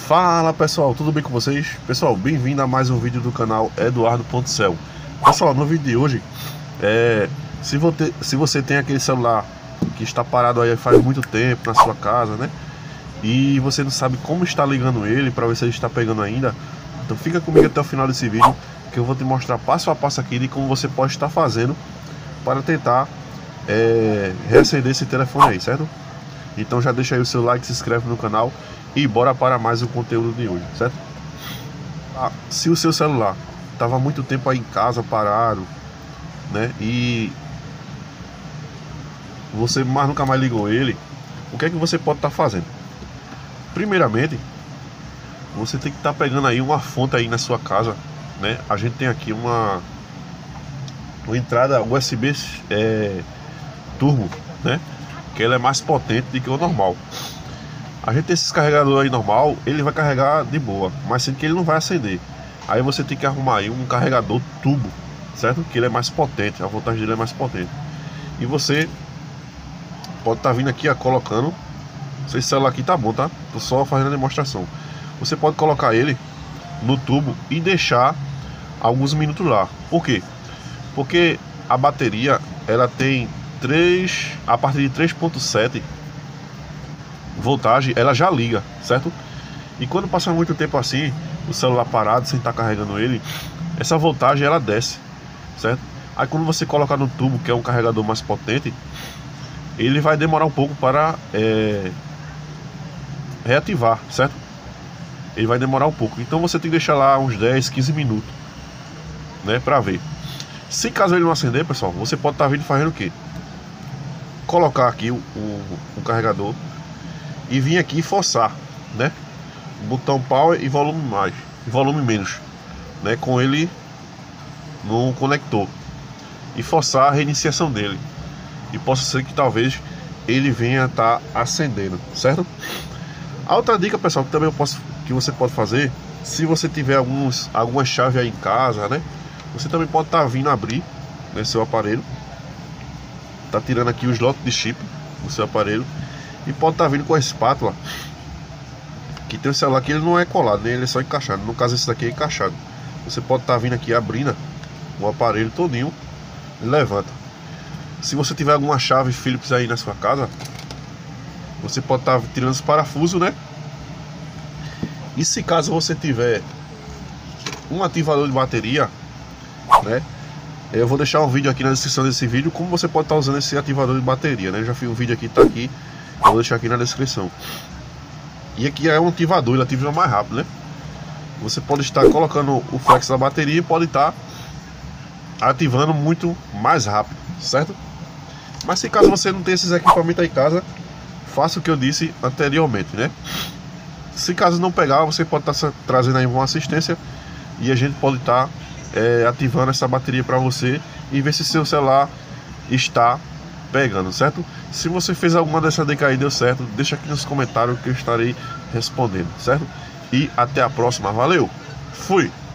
Fala pessoal, tudo bem com vocês? Pessoal, bem-vindo a mais um vídeo do canal Eduardo.cel. Pessoal, no vídeo de hoje, se você tem aquele celular que está parado aí faz muito tempo na sua casa, né? E você não sabe como está ligando ele para ver se ele está pegando ainda, então fica comigo até o final desse vídeo que eu vou te mostrar passo a passo aqui de como você pode estar fazendo para tentar reacender esse telefone aí, certo? Então já deixa aí o seu like, se inscreve no canal e bora para mais um conteúdo de hoje, certo? Se o seu celular estava muito tempo aí em casa parado, né, e você mais nunca mais ligou ele, o que é que você pode estar fazendo? Primeiramente, você tem que estar pegando aí uma fonte aí na sua casa, né? A gente tem aqui uma entrada USB turbo, né? Que ela é mais potente do que o normal. A gente tem esses carregadores aí normal, ele vai carregar de boa, mas sendo que ele não vai acender. Aí você tem que arrumar aí um carregador turbo, certo? Que ele é mais potente, a voltagem dele é mais potente. E você pode estar vindo aqui, colocando. Esse celular aqui tá bom, tá? Tô só fazendo a demonstração. Você pode colocar ele no tubo e deixar alguns minutos lá. Por quê? Porque a bateria, ela tem a partir de 3.7 voltagem, ela já liga, certo? E quando passa muito tempo assim, o celular parado, sem estar carregando ele, essa voltagem ela desce, certo? Aí quando você colocar no tubo, que é um carregador mais potente, ele vai demorar um pouco para reativar, certo? Ele vai demorar um pouco, então você tem que deixar lá uns 10, 15 minutos, né, para ver. Se caso ele não acender, pessoal, você pode estar vindo fazendo o quê? Colocar aqui o carregador e vir aqui forçar, né? Botão power e volume mais, volume menos, né? Com ele no conector e forçar a reiniciação dele. E possa ser que talvez ele venha estar acendendo, certo? A outra dica, pessoal, que você pode fazer, se você tiver alguma chave aí em casa, né? Você também pode estar vindo abrir, né, seu aparelho, tá tirando aqui os slots de chip do seu aparelho e pode estar vindo com a espátula, que tem o celular que ele não é colado, né? Ele é só encaixado. No caso esse daqui é encaixado. Você pode estar vindo aqui abrindo o aparelho todinho e levanta. Se você tiver alguma chave Phillips aí na sua casa, você pode estar tirando os parafusos, né? E se caso você tiver um ativador de bateria, né, eu vou deixar um vídeo aqui na descrição desse vídeo como você pode estar usando esse ativador de bateria, né? Eu já fiz um vídeo aqui, tá aqui, eu vou deixar aqui na descrição. E aqui é um ativador, ele ativa mais rápido, né? Você pode estar colocando o flex da bateria e pode estar ativando muito mais rápido, certo? Mas se caso você não tem esses equipamentos aí em casa, faça o que eu disse anteriormente, né? Se caso não pegar, você pode estar trazendo aí uma assistência e a gente pode estar ativando essa bateria para você e ver se seu celular está pegando, certo? Se você fez alguma dessa dica aí e deu certo, deixa aqui nos comentários que eu estarei respondendo, certo? E até a próxima, valeu, fui!